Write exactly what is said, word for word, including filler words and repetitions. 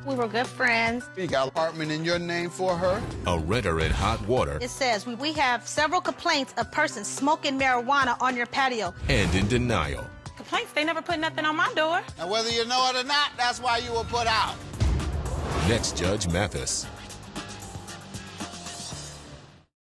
We were good friends. You got an apartment in your name for her? A renter in hot water. It says, we have several complaints of persons smoking marijuana on your patio. And in denial. Complaints? They never put nothing on my door. And whether you know it or not, that's why you were put out. Next, Judge Mathis.